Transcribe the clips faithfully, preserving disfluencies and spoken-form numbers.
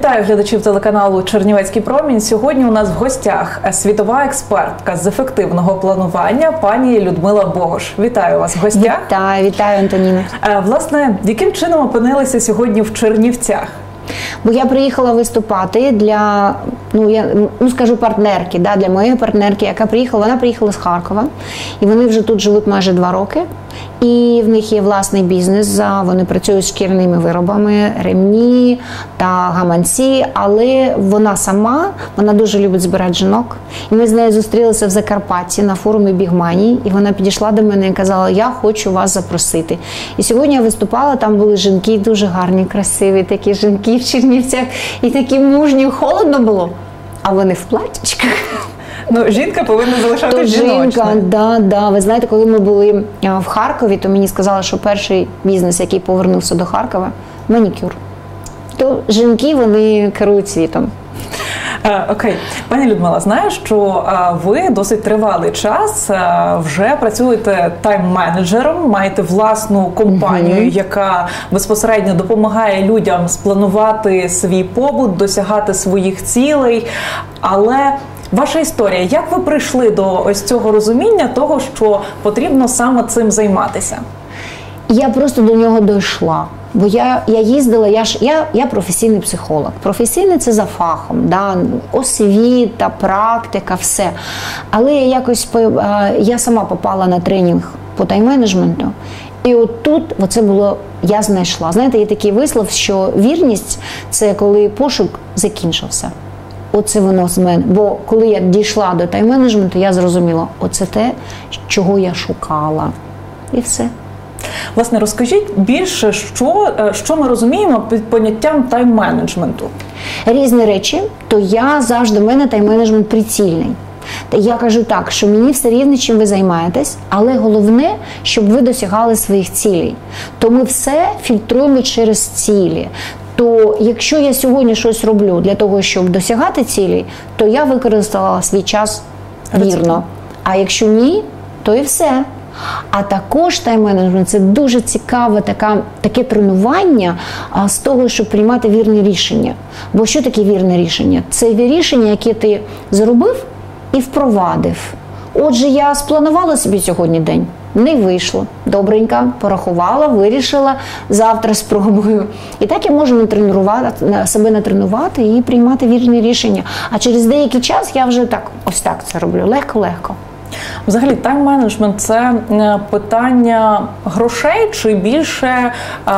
Вітаю глядачів телеканалу «Чернівецький промінь». Сьогодні у нас в гостях світова експертка з ефективного планування пані Людмила Богош. Вітаю вас в гостях. Вітаю, вітаю, Антоніна. Власне, яким чином опинилися сьогодні в Чернівцях? Бо я приїхала виступати для, ну я ну скажу партнерки, да, для моєї партнерки, яка приїхала, вона приїхала з Харкова, і вони вже тут живуть майже два роки. І в них є власний бізнес, вони працюють з шкірними виробами, ремні та гаманці, але вона сама, вона дуже любить збирати жінок. І ми з нею зустрілися в Закарпатті на форумі Бігманії, і вона підійшла до мене і казала, я хочу вас запросити. І сьогодні я виступала, там були жінки дуже гарні, красиві, такі жінки в Чернівцях, і такі мужні, холодно було, а вони в платічках. Ну, жінка повинна залишатися жіночною. Жінка, да, да. Ви знаєте, коли ми були в Харкові, то мені сказали, що перший бізнес, який повернувся до Харкова – манікюр. То жінки, вони керують світом. А, окей. Пані Людмила, знаю, що а, ви досить тривалий час а, вже працюєте тайм-менеджером, маєте власну компанію, угу. яка безпосередньо допомагає людям спланувати свій побут, досягати своїх цілей, але... Ваша історія. Як ви прийшли до ось цього розуміння того, що потрібно саме цим займатися? Я просто до нього дійшла. Бо я, я їздила, я, ж, я, я професійний психолог. Професійний – це за фахом, да? Освіта, практика, все. Але я якось, я сама попала на тренінг по тайм-менеджменту. І от тут оце було, я знайшла. Знаєте, є такий вислів, що вірність – це коли пошук закінчився. Оце воно з мене. Бо коли я дійшла до тайм-менеджменту, я зрозуміла, оце те, чого я шукала. І все. Власне, розкажіть більше, що, що ми розуміємо під поняттям тайм-менеджменту? Різні речі, то я завжди, в мене тайм-менеджмент прицільний. Я кажу так, що мені все рівно, чим ви займаєтесь, але головне, щоб ви досягали своїх цілей. То ми все фільтруємо через цілі. То якщо я сьогодні щось роблю для того, щоб досягати цілей, то я використала свій час вірно. А якщо ні, то і все. А також тайм-менеджмент – це дуже цікаве така, таке тренування а, з того, щоб приймати вірні рішення. Бо що таке вірне рішення? Це рішення, яке ти зробив і впровадив. Отже, я спланувала собі сьогодні день. Не вийшло. Добренько, порахувала, вирішила, завтра спробую. І так я можу натренувати, себе натренувати і приймати вірні рішення. А через деякий час я вже так, ось так це роблю, легко-легко. Взагалі, тайм-менеджмент – це питання грошей чи більше а,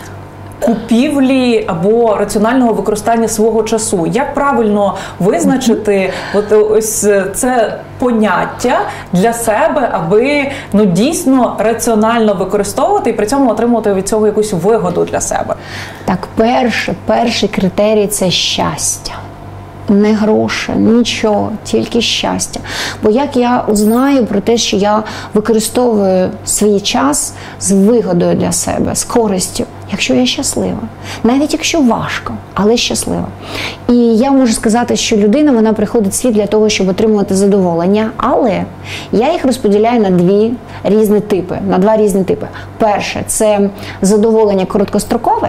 купівлі або раціонального використання свого часу? Як правильно визначити от ось це поняття для себе, аби ну, дійсно раціонально використовувати і при цьому отримувати від цього якусь вигоду для себе? Так, перше, перший критерій – це щастя. Не гроші, нічого, тільки щастя. Бо як я знаю про те, що я використовую свій час з вигодою для себе, з користю, якщо я щаслива. Навіть якщо важко, але щаслива. І я можу сказати, що людина, вона приходить в світ для того, щоб отримувати задоволення, але я їх розподіляю на дві різні типи, на два різні типи. Перше – це задоволення короткострокове,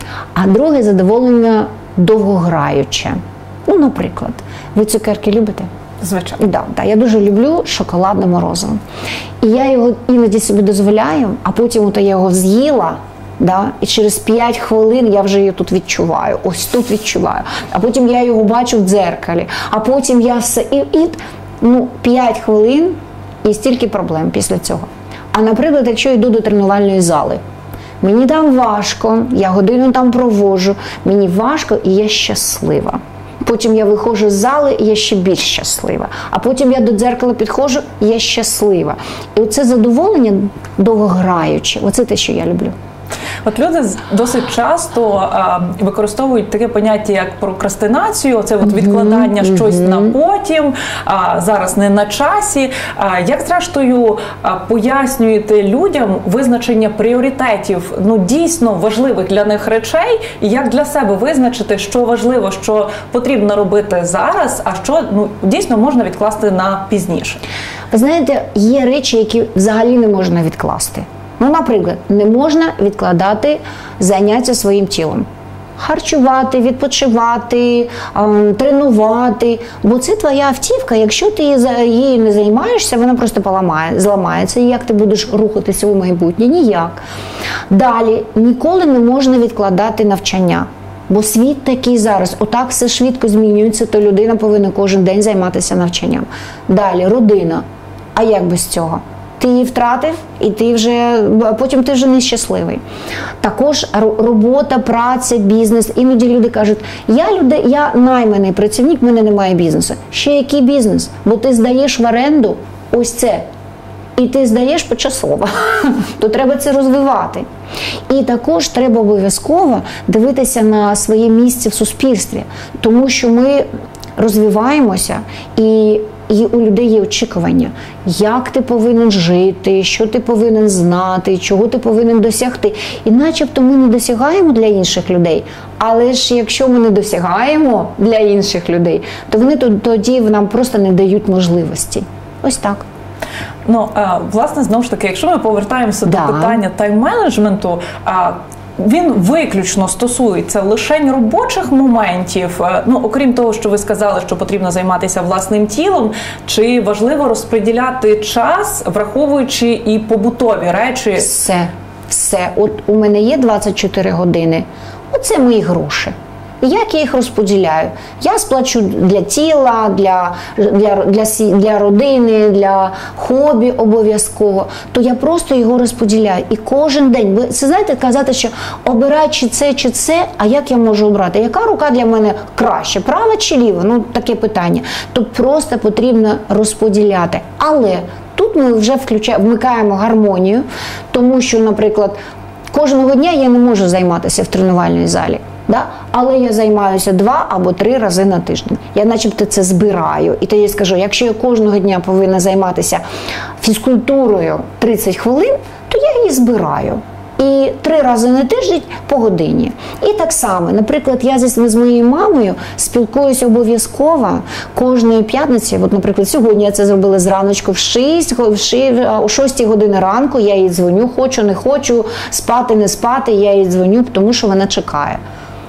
а друге – задоволення довгограюче. Ну, наприклад, ви цукерки любите? Звичайно. Да, да, я дуже люблю шоколадне морозиво. І я його іноді собі дозволяю, а потім от я його з'їла, да, і через п'ять хвилин я вже її тут відчуваю, ось тут відчуваю. А потім я його бачу в дзеркалі, а потім я все, і, і ну, п'ять хвилин і стільки проблем після цього. А, наприклад, якщо йду до тренувальної зали, мені там важко, я годину там проводжу, мені важко і я щаслива. Потім я виходжу з зали, і я ще більш щаслива. А потім я до дзеркала підходжу, і я щаслива. І оце задоволення довгограюче. Оце те, що я люблю. От люди досить часто а, використовують таке поняття, як прокрастинацію, це от відкладання mm-hmm. щось mm-hmm. на потім, а, зараз не на часі. А, як зрештою а, пояснюєте людям визначення пріоритетів, ну дійсно важливих для них речей, і як для себе визначити, що важливо, що потрібно робити зараз, а що ну дійсно можна відкласти на пізніше? Ви знаєте, є речі, які взагалі не можна відкласти. Ну, наприклад, не можна відкладати заняття своїм тілом. харчувати, відпочивати, тренувати. Бо це твоя автівка, якщо ти її не займаєшся, вона просто поламає, зламається. І як ти будеш рухатися у майбутнє? Ніяк. Далі, ніколи не можна відкладати навчання. Бо світ такий зараз, отак все швидко змінюється, то людина повинна кожен день займатися навчанням. Далі, родина. А як без цього? Ти її втратив, і ти вже, потім ти вже нещасливий. Також робота, праця, бізнес. Іноді люди кажуть, я, люди, я найманий працівник, в мене немає бізнесу. Ще який бізнес? Бо ти здаєш в оренду ось це. І ти здаєш почасово, то треба це розвивати. І також треба обов'язково дивитися на своє місце в суспільстві, тому що ми розвиваємося, і, і у людей є очікування, як ти повинен жити, що ти повинен знати, чого ти повинен досягти. І начебто ми не досягаємо для інших людей, але ж якщо ми не досягаємо для інших людей, то вони тоді нам просто не дають можливості. Ось так. Ну, власне, знову ж таки, якщо ми повертаємося да. до питання тайм-менеджменту, він виключно стосується лише робочих моментів, ну, окрім того, що ви сказали, що потрібно займатися власним тілом, чи важливо розподіляти час, враховуючи і побутові речі? Все, все. От у мене є двадцять чотири години, оце мої гроші. Як я їх розподіляю? Я сплачу для тіла, для, для, для, для родини, для хобі обов'язково. То я просто його розподіляю. І кожен день. Ви це знаєте, казати, що обирай чи це, чи це, а як я можу обрати? Яка рука для мене краще? Права чи ліва? Ну, таке питання. То просто потрібно розподіляти. Але тут ми вже включаємо, вмикаємо гармонію, тому що, наприклад, кожного дня я не можу займатися в тренувальній залі. Да? Але я займаюся два або три рази на тиждень. Я начебто це збираю. І тоді скажу, якщо я кожного дня повинна займатися фізкультурою тридцять хвилин, то я її збираю. І три рази на тиждень по годині. І так само, наприклад, я з моєю мамою спілкуюся обов'язково кожної п'ятниці. От, наприклад, сьогодні я це зробила зраночку в шість, о шостій годині ранку, я їй дзвоню, хочу, не хочу, спати, не спати, я їй дзвоню, тому що вона чекає.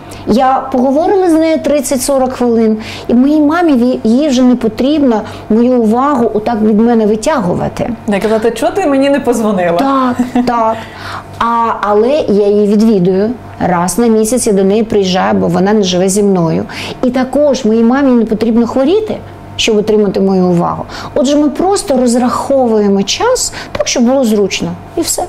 Я поговорила з нею тридцять-сорок хвилин, і моїй мамі, їй вже не потрібно мою увагу отак від мене витягувати. Не казати, чого ти мені не позвонила? Так, так. А, але я її відвідую. Раз на місяць я до неї приїжджаю, бо вона не живе зі мною. І також моїй мамі не потрібно хворіти, щоб отримати мою увагу. Отже, ми просто розраховуємо час так, щоб було зручно. І все.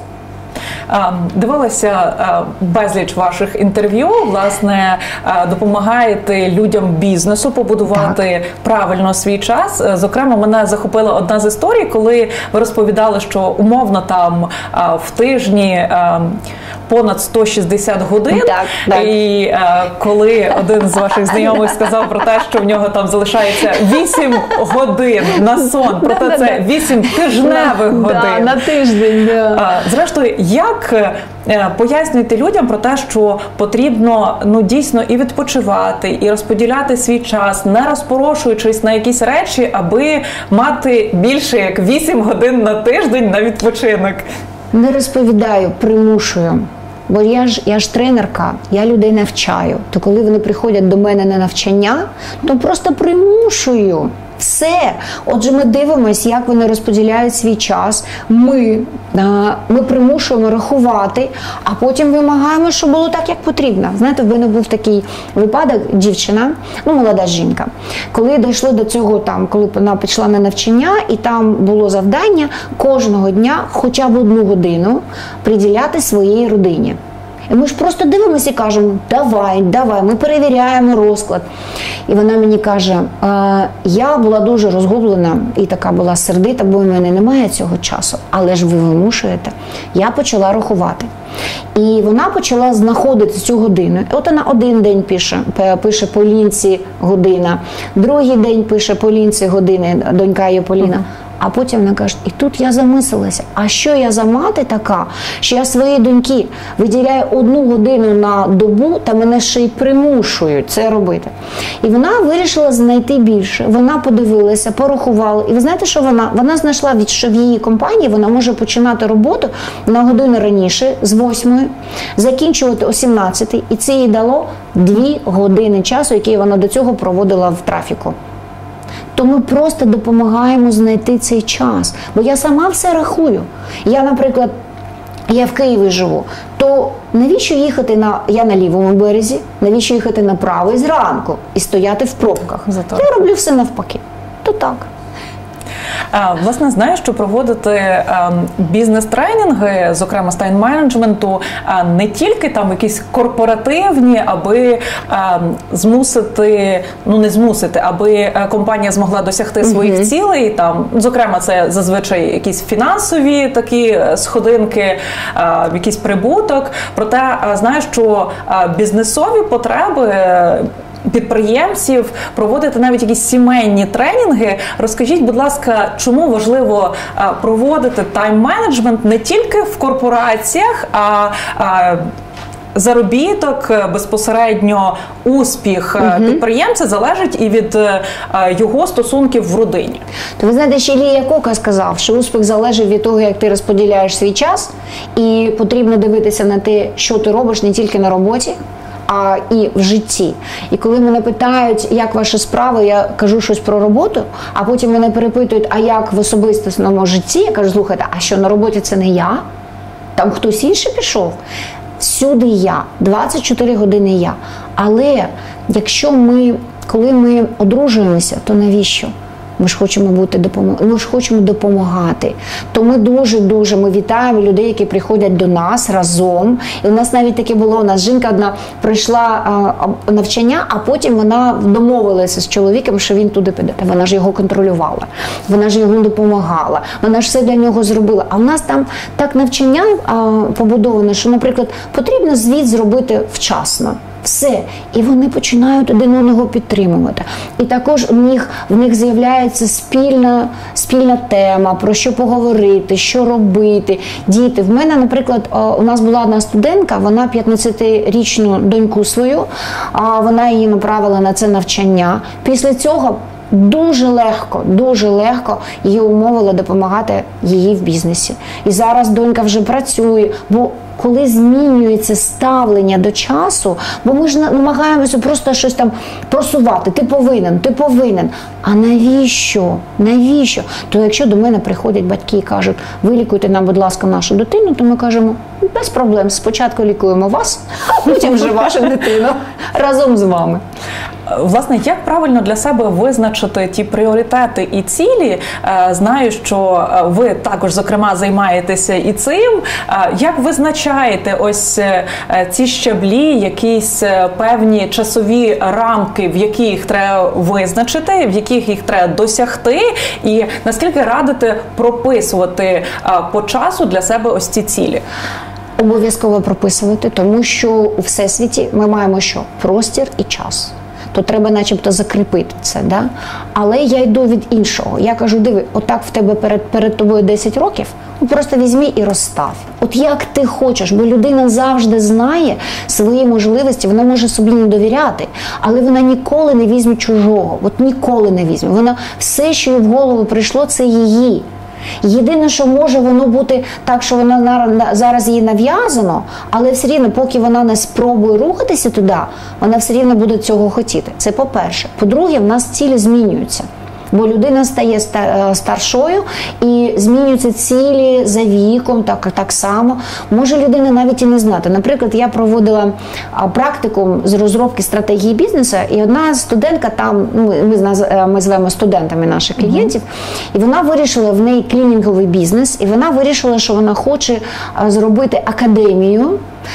Дивилася безліч ваших інтерв'ю, власне, допомагаєте людям бізнесу побудувати так. правильно свій час. Зокрема, мене захопила одна з історій, коли ви розповідали, що умовно там в тижні понад сто шістдесят годин, так, так. і е, коли один з ваших знайомих сказав про те, що в нього там залишається вісім годин на сон, проте це вісім тижневих годин. На тиждень, да. Зрештою, як пояснюєте людям про те, що потрібно, ну, дійсно і відпочивати, і розподіляти свій час, не розпорошуючись на якісь речі, аби мати більше як вісім годин на тиждень на відпочинок? Не розповідаю, примушую. Бо я ж, я ж тренерка, я людей навчаю. То коли вони приходять до мене на навчання, то просто примушую. Все. Отже, ми дивимося, як вони розподіляють свій час. Ми, ми примушуємо рахувати, а потім вимагаємо, щоб було так, як потрібно. Знаєте, в мене був такий випадок, дівчина, ну, молода жінка, коли дійшло до цього, там, коли вона пішла на навчання, і там було завдання кожного дня хоча б одну годину приділяти своїй родині. І ми ж просто дивимося і кажемо, давай, давай, ми перевіряємо розклад. І вона мені каже, я була дуже розгублена і така була сердита, бо в мене немає цього часу, але ж ви вимушуєте. Я почала рахувати. І вона почала знаходити цю годину. От вона один день пише, пише Полінці година, другий день пише Полінці години, донька її Поліна. А потім вона каже, і тут я замислилася, а що я за мати така, що я своїй доньки виділяю одну годину на добу, та мене ще й примушують це робити. І вона вирішила знайти більше. Вона подивилася, порахувала. І ви знаєте, що вона? Вона знайшла, що в її компанії вона може починати роботу на годину раніше, з восьмої, закінчувати о сімнадцятій. І це їй дало дві години часу, які вона до цього проводила в трафіку. То ми просто допомагаємо знайти цей час. Бо я сама все рахую. Я, наприклад, я в Києві живу, то навіщо їхати на, я на лівому березі, навіщо їхати на правий зранку і стояти в пробках? Зато. Я роблю все навпаки. То так. Власне, знаю, що проводити бізнес-тренінги, зокрема з тайм-менеджменту, не тільки там якісь корпоративні, аби змусити, ну не змусити, аби компанія змогла досягти своїх uh-huh. цілей, там, зокрема, це зазвичай якісь фінансові такі сходинки, якийсь прибуток. Проте знаю, що бізнесові потреби підприємців, проводити навіть якісь сімейні тренінги. Розкажіть, будь ласка, чому важливо проводити тайм-менеджмент не тільки в корпораціях, а, а заробіток, безпосередньо успіх угу. підприємця залежить і від його стосунків в родині. То ви знаєте, ще Ілля Кока сказав, що успіх залежить від того, як ти розподіляєш свій час, і потрібно дивитися на те, що ти робиш не тільки на роботі, а і в житті. І коли мене питають, як ваші справи, я кажу щось про роботу, а потім мене перепитують, а як в особистому житті, я кажу, слухайте, а що на роботі це не я? Там хтось інший пішов? Всюди я, двадцять чотири години я. Але якщо ми, коли ми одружуємося, то навіщо? Ми ж хочемо бути допомог... ми ж хочемо допомагати. То ми дуже-дуже ми вітаємо людей, які приходять до нас разом. І у нас навіть таке було, у нас жінка одна прийшла а, навчання, а потім вона домовилася з чоловіком, що він туди піде. Вона ж його контролювала, вона ж йому допомагала, вона ж все для нього зробила. А в нас там так навчання а, побудоване, що, наприклад, потрібно звіт зробити вчасно. Все. І вони починають один одного підтримувати. І також в них, в них з'являється спільна, спільна тема, про що поговорити, що робити. Діти. В мене, наприклад, у нас була одна студентка, вона п'ятнадцятирічну доньку свою, вона її направила на це навчання. Після цього дуже легко, дуже легко її умовили допомагати їй в бізнесі. І зараз донька вже працює, бо коли змінюється ставлення до часу, бо ми ж намагаємося просто щось там просувати. Ти повинен, ти повинен. А навіщо? Навіщо? То якщо до мене приходять батьки і кажуть, вилікуйте нам, будь ласка, нашу дитину, то ми кажемо, без проблем, спочатку лікуємо вас, а потім вже вашу дитину разом з вами. Власне, як правильно для себе визначити ті пріоритети і цілі? Знаю, що ви також, зокрема, займаєтеся і цим. Як визначаєте ось ці щаблі, якісь певні часові рамки, в які їх треба визначити, в яких їх треба досягти? І наскільки радите прописувати по часу для себе ось ці цілі? Обов'язково прописувати, тому що у всесвіті ми маємо що? Простір і час. То треба начебто закріпити це, да? Але я йду від іншого. Я кажу, диви, отак в тебе перед, перед тобою десять років, ну просто візьми і розстав. От як ти хочеш, бо людина завжди знає свої можливості, вона може собі не довіряти, але вона ніколи не візьме чужого, от ніколи не візьме. Вона все, що їй в голову прийшло, це її. Єдине, що може воно бути так, що вона зараз їй нав'язано, але все рівно, поки вона не спробує рухатися туди, вона все рівно буде цього хотіти. Це по-перше. По-друге, в нас цілі змінюються. Бо людина стає старшою і змінюються цілі за віком, так, так само. Може людина навіть і не знати. Наприклад, я проводила практикум з розробки стратегії бізнесу, і одна студентка там, ми, ми звемо студентами наших клієнтів, і вона вирішила, в неї клінінговий бізнес, і вона вирішила, що вона хоче зробити академію,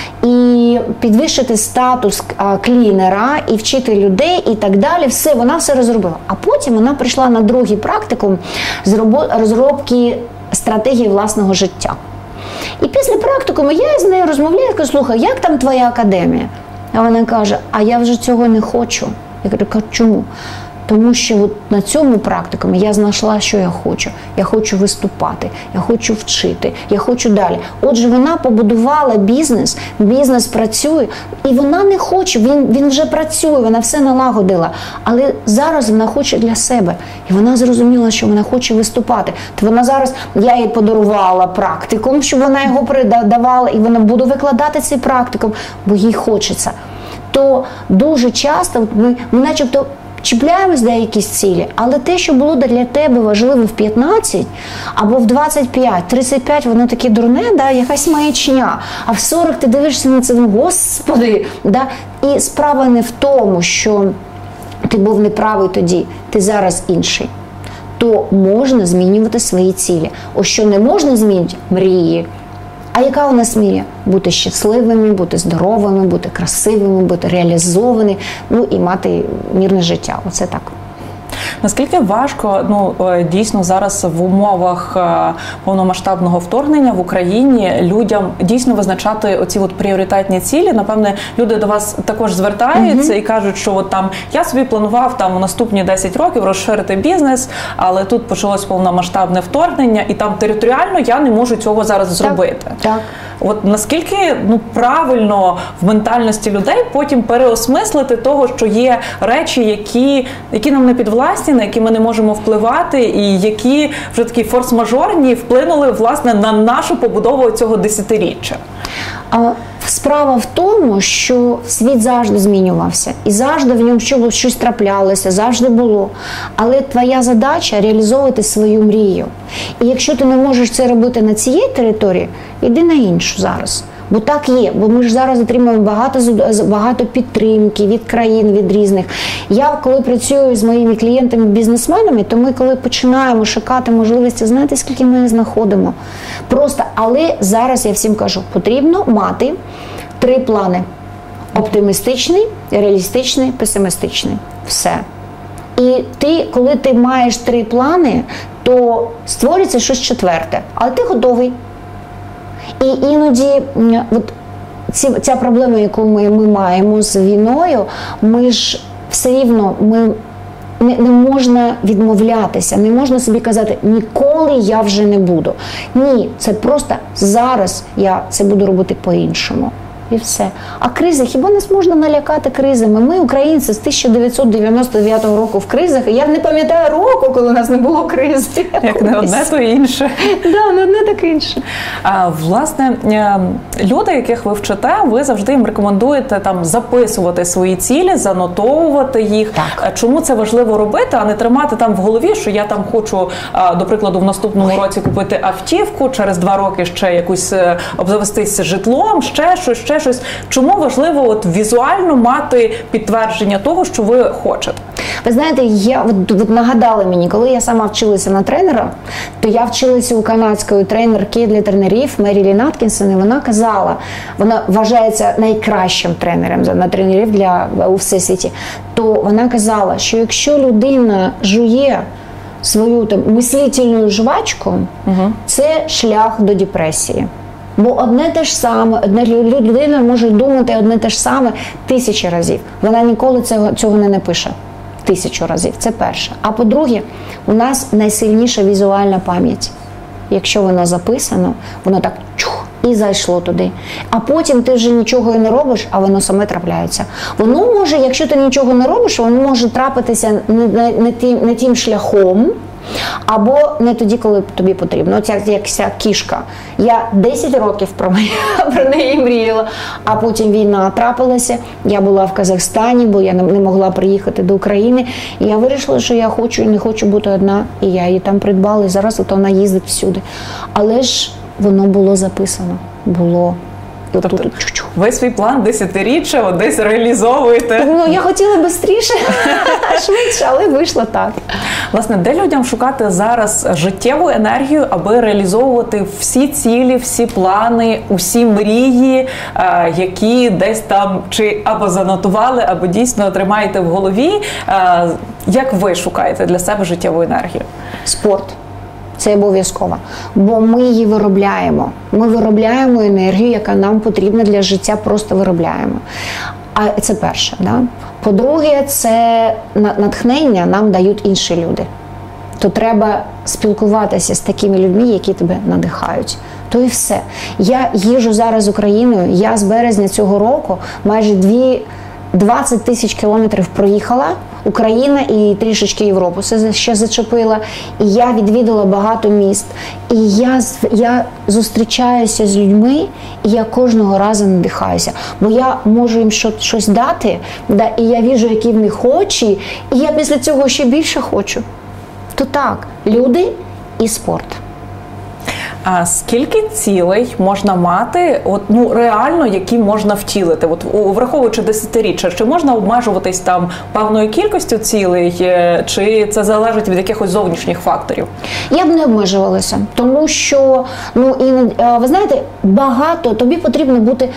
і підвищити статус клінера, і вчити людей, і так далі. Все, вона все розробила. А потім вона прийшла на другий практикум з розробки стратегії власного життя. І після практикуму я з нею розмовляю, кажу, слухай, як там твоя академія? А вона каже, а я вже цього не хочу. Я кажу, чому? Тому що от на цьому практикумі я знайшла, що я хочу. Я хочу виступати, я хочу вчити, я хочу далі. Отже, вона побудувала бізнес, бізнес працює, і вона не хоче, він, він вже працює, вона все налагодила. Але зараз вона хоче для себе. І вона зрозуміла, що вона хоче виступати. То вона зараз, я їй подарувала практикум, щоб вона його передавала, і вона буде викладати цей практикум, бо їй хочеться. То дуже часто ми, ми начебто чіпляємось до якісь цілі, але те, що було для тебе важливо в п'ятнадцять або в двадцять п'ять, тридцять п'ять, воно таке дурне, да, якась маячня, а в сорок ти дивишся на це, ну, господи, да? І справа не в тому, що ти був неправий тоді, ти зараз інший. То можна змінювати свої цілі. Ось що не можна змінити – мрії. А яка у нас мрія? Бути щасливими, бути здоровими, бути красивими, бути реалізованими, ну і мати мирне життя. Оце так. Наскільки важко, ну, дійсно зараз в умовах повномасштабного вторгнення в Україні людям дійсно визначати оці от пріоритетні цілі? Напевне, люди до вас також звертаються uh-huh. і кажуть, що от там я собі планував там у наступні десять років розширити бізнес, але тут почалось повномасштабне вторгнення, і там територіально я не можу цього зараз так, зробити. Так. От наскільки ну, правильно в ментальності людей потім переосмислити того, що є речі, які, які нам не підвласні, на які ми не можемо впливати, і які вже такі форс-мажорні вплинули, власне, на нашу побудову цього десятиріччя? А справа в тому, що світ завжди змінювався, і завжди в ньому щось траплялося, завжди було. Але твоя задача – реалізовувати свою мрію. І якщо ти не можеш це робити на цій території, йди на іншу зараз. Бо так є, бо ми ж зараз отримуємо багато, багато підтримки від країн, від різних. Я, коли працюю з моїми клієнтами-бізнесменами, то ми, коли починаємо шукати можливості, знаєте, скільки ми їх знаходимо? Просто, але зараз я всім кажу, потрібно мати три плани. Оптимістичний, реалістичний, песимістичний. Все. І ти, коли ти маєш три плани, то створюється щось четверте. Але ти готовий. І іноді от ці, ця проблема, яку ми, ми маємо з війною, ми ж все рівно, ми, не, не можна відмовлятися, не можна собі казати, ніколи я вже не буду. Ні, це просто зараз я це буду робити по-іншому. І все. А кризи, хіба нас можна налякати кризами? Ми, українці, з тисяча дев'ятсот дев'яносто дев'ятого року в кризах, і я не пам'ятаю року, коли у нас не було кризи. Як не одне, то інше. Так, да, не одне, так інше. А, власне, люди, яких ви вчите, ви завжди їм рекомендуєте там записувати свої цілі, занотовувати їх. Так. Чому це важливо робити, а не тримати там в голові, що я там хочу, до прикладу, в наступному Ой. році купити автівку, через два роки ще якусь обзавестись житлом, ще щось, ще щось. Чому важливо от візуально мати підтвердження того, що ви хочете? Ви знаєте, я от, от нагадали мені, коли я сама вчилася на тренера, то я вчилася у канадської тренерки для тренерів Мерілін Аткінсон, і вона казала, вона вважається найкращим тренером на тренерів для у всесвіті, то вона казала, що якщо людина жує свою там мислительну жвачку, угу. це шлях до депресії. Бо одне те ж саме, одна людина може думати одне те ж саме тисячі разів. Вона ніколи цього, цього не напише. Тисячу разів. Це перше. А по-друге, у нас найсильніша візуальна пам'ять. Якщо воно записано, воно так чух, і зайшло туди. А потім ти вже нічого і не робиш, а воно саме трапляється. Воно може, якщо ти нічого не робиш, воно може трапитися не, не, не, тим, не тим шляхом, або не тоді, коли тобі потрібно. От як, як ця кішка. Я десять років про, про неї мріяла, а потім війна трапилася. Я була в Казахстані, бо я не, не могла приїхати до України. І я вирішила, що я хочу і не хочу бути одна. І я її там придбала, і зараз от вона їздить всюди. Але ж воно було записано. Було. Тобто ви свій план десятиріччя десь реалізовуєте? Ну, я хотіла швидше, швидше, але вийшло так. Власне, де людям шукати зараз життєву енергію, аби реалізовувати всі цілі, всі плани, усі мрії, які десь там чи або занотували, або дійсно тримаєте в голові? Як ви шукаєте для себе життєву енергію? Спорт. Це обов'язково. Бо ми її виробляємо. Ми виробляємо енергію, яка нам потрібна для життя, просто виробляємо. А це перше. Да? По-друге, це натхнення нам дають інші люди. То треба спілкуватися з такими людьми, які тебе надихають. То і все. Я їжджу зараз Україною, я з березня цього року майже дві, двадцять тисяч кілометрів проїхала, Україна і трішечки Європу це ще зачепила. І я відвідала багато міст. І я, я зустрічаюся з людьми, і я кожного разу надихаюся. Бо я можу їм щось дати, да, і я бачу, які в них очі, і я після цього ще більше хочу. То так, люди і спорт. А скільки цілей можна мати, от, ну, реально, які можна втілити? От, враховуючи десятиріччя, чи можна обмежуватись там певною кількістю цілей, чи це залежить від якихось зовнішніх факторів? Я б не обмежувалася, тому що, ну, і, ви знаєте, багато, тобі потрібно бути...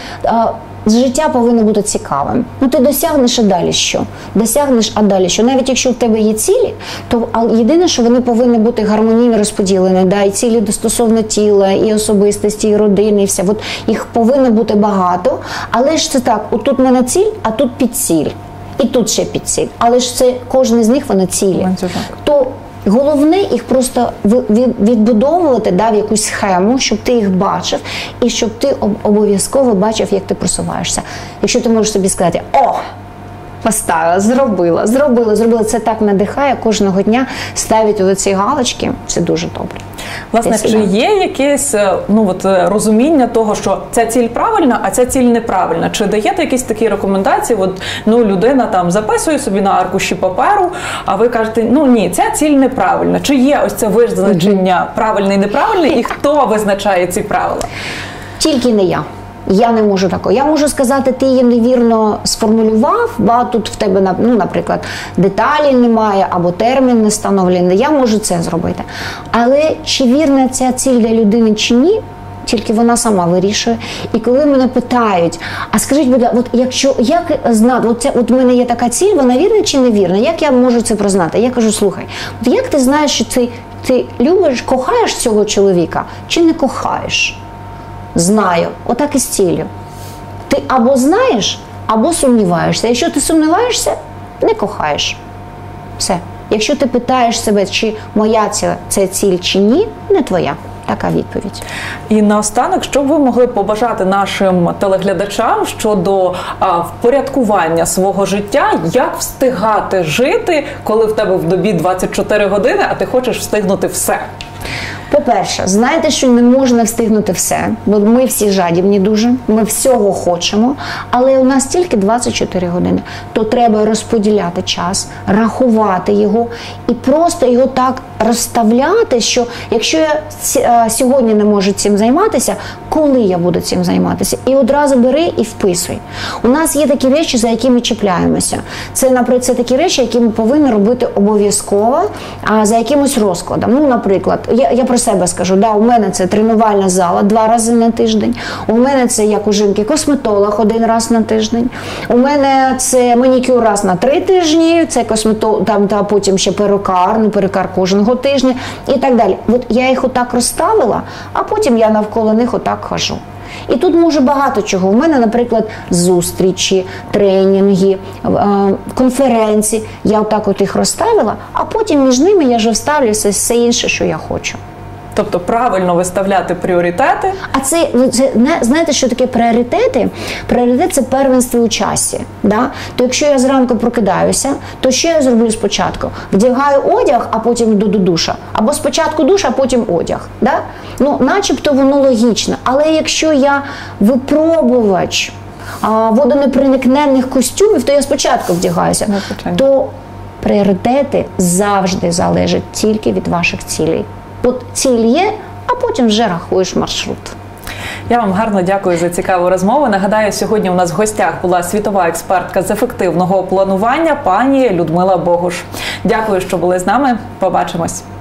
Життя повинно бути цікавим. Ну, ти досягнеш, а далі що? Досягнеш, а далі що? Навіть якщо в тебе є цілі, то єдине, що вони повинні бути гармонійно розподілені. Да? І цілі стосовно тіла, і особистості, і родини, і все. От їх повинно бути багато, але ж це так, отут в мене ціль, а тут підціль. І тут ще підціль. Але ж це, кожен з них, вони цілі. То головне їх просто відбудовувати, да, в якусь схему, щоб ти їх бачив, і щоб ти обов'язково бачив, як ти просуваєшся. Якщо ти можеш собі сказати: о, поставила, зробила, зробила, зробила, це так надихає, кожного дня ставити оці галочки, це дуже добре. Власне, чи є якесь, ну, от, розуміння того, що ця ціль правильна, а ця ціль неправильна? Чи даєте якісь такі рекомендації? От, ну, людина там записує собі на аркуші паперу, а ви кажете: ну ні, ця ціль неправильна. Чи є ось це визначення правильний і неправильний, і хто визначає ці правила? Тільки не я. Я не можу такого. Я можу сказати, ти її невірно сформулював, бо тут в тебе, ну, наприклад, деталі немає або термін не встановлений. Я можу це зробити. Але чи вірна ця ціль для людини чи ні, тільки вона сама вирішує. І коли мене питають: а скажіть, будь ласка, от якщо, як знати, от, це, от у мене є така ціль, вона вірна чи не вірна? Як я можу це прознати? Я кажу: слухай, от як ти знаєш, що ти, ти любиш, кохаєш цього чоловіка чи не кохаєш? Знаю. Отак і з ціллю. Ти або знаєш, або сумніваєшся. Якщо ти сумніваєшся, не кохаєш. Все. Якщо ти питаєш себе, чи моя ціль, це ціль чи ні, не твоя. Така відповідь. І наостанок, що б ви могли побажати нашим телеглядачам щодо а, впорядкування свого життя, як встигати жити, коли в тебе в добі двадцять чотири години, а ти хочеш встигнути все? По-перше, знайте, що не можна встигнути все, бо ми всі жадібні дуже, ми всього хочемо, але у нас тільки двадцять чотири години. То треба розподіляти час, рахувати його і просто його так розставляти, що якщо я сьогодні не можу цим займатися, коли я буду цим займатися? І одразу бери і вписуй. У нас є такі речі, за які ми чіпляємося. Це, наприклад, це такі речі, які ми повинні робити обов'язково, а за якимось розкладом. Ну, наприклад, я, я про себе скажу, да, у мене це тренувальна зала два рази на тиждень, у мене це, як у жінки, косметолог один раз на тиждень, у мене це манікюр раз на три тижні, це косметолог, там, та потім ще перукар, ну, перукар кожного тижня і так далі. От я їх отак розставила, а потім я навколо них отак хожу. І тут може багато чого. У мене, наприклад, зустрічі, тренінги, конференції. Я отак от їх розставила, а потім між ними я вже вставлю все інше, що я хочу. Тобто правильно виставляти пріоритети. А це, це знаєте, що таке пріоритети? Пріоритет – це первенство у часі. Да? То якщо я зранку прокидаюся, то що я зроблю спочатку? Вдягаю одяг, а потім йду до душа. Або спочатку душ, а потім одяг. Да? Ну, начебто воно логічно. Але якщо я випробувач а, водонепроникненних костюмів, то я спочатку вдягаюся. То пріоритети завжди залежать тільки від ваших цілей. От ціль є, а потім вже рахуєш маршрут. Я вам гарно дякую за цікаву розмову. Нагадаю, сьогодні у нас в гостях була світова експертка з ефективного планування пані Людмила Богуш. Дякую, що були з нами. Побачимось.